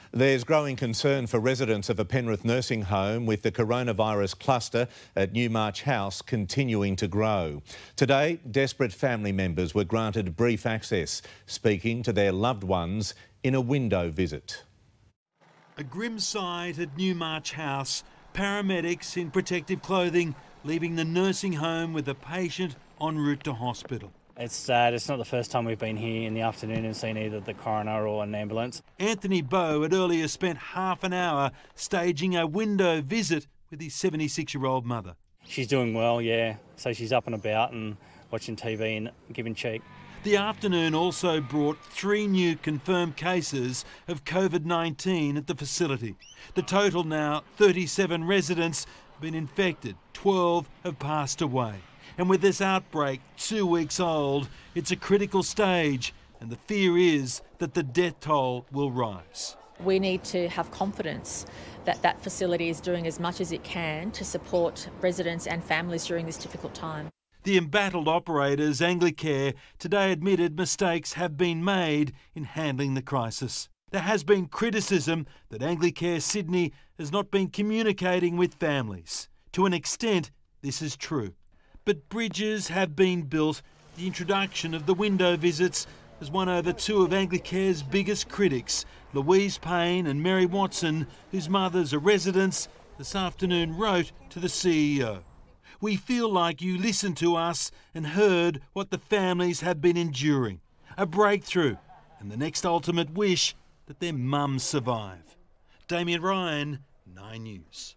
There's growing concern for residents of a Penrith nursing home with the coronavirus cluster at Newmarch House continuing to grow. Today, desperate family members were granted brief access, speaking to their loved ones in a window visit. A grim sight at Newmarch House. Paramedics in protective clothing leaving the nursing home with a patient en route to hospital. It's sad. It's not the first time we've been here in the afternoon and seen either the coroner or an ambulance. Anthony Bowe had earlier spent half an hour staging a window visit with his 76-year-old mother. She's doing well, yeah. So she's up and about and watching TV and giving cheek. The afternoon also brought 3 new confirmed cases of COVID-19 at the facility. The total now, 37 residents have been infected, 12 have passed away. And with this outbreak 2 weeks old, it's a critical stage, and the fear is that the death toll will rise. We need to have confidence that that facility is doing as much as it can to support residents and families during this difficult time. The embattled operators, Anglicare, today admitted mistakes have been made in handling the crisis. There has been criticism that Anglicare Sydney has not been communicating with families. To an extent, this is true. But bridges have been built. The introduction of the window visits has won over 2 of Anglicare's biggest critics, Louise Payne and Mary Watson, whose mothers are residents, this afternoon wrote to the CEO. We feel like you listened to us and heard what the families have been enduring. A breakthrough and the next ultimate wish that their mums survive. Damien Ryan, 9 News.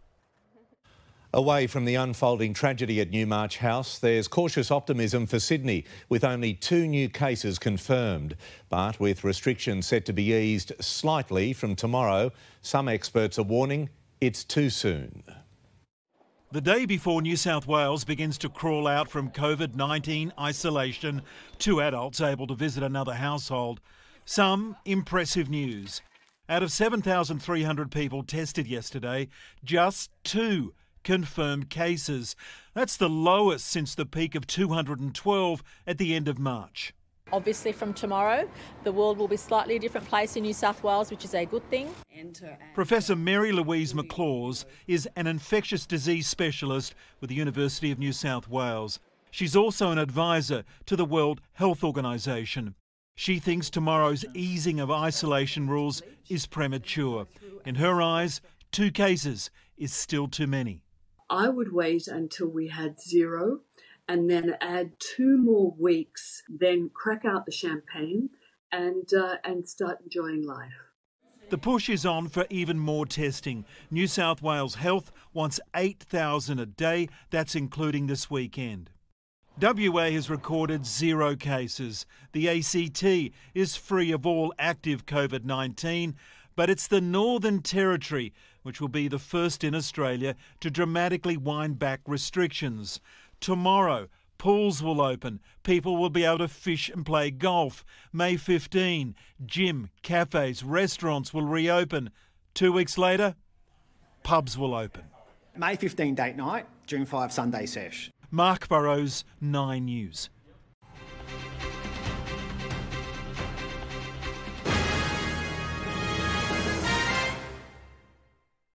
Away from the unfolding tragedy at Newmarch House, there's cautious optimism for Sydney, with only 2 new cases confirmed. But with restrictions set to be eased slightly from tomorrow, some experts are warning it's too soon. The day before New South Wales begins to crawl out from COVID-19 isolation, 2 adults able to visit another household. Some impressive news. Out of 7,300 people tested yesterday, just 2 confirmed cases. That's the lowest since the peak of 212 at the end of March. Obviously from tomorrow, the world will be slightly a different place in New South Wales, which is a good thing. Professor Mary Louise McLaws is an infectious disease specialist with the University of New South Wales. She's also an advisor to the World Health Organisation. She thinks tomorrow's easing of isolation rules is premature. In her eyes, 2 cases is still too many. I would wait until we had 0 and then add 2 more weeks, then crack out the champagne and start enjoying life. The push is on for even more testing. New South Wales Health wants 8,000 a day. That's including this weekend. WA has recorded 0 cases. The ACT is free of all active COVID-19, but it's the Northern Territory which will be the first in Australia to dramatically wind back restrictions. Tomorrow, pools will open. People will be able to fish and play golf. May 15, gym, cafes, restaurants will reopen. 2 weeks later, pubs will open. May 15 date night, June 5 Sunday sesh. Mark Burrows, 9 News.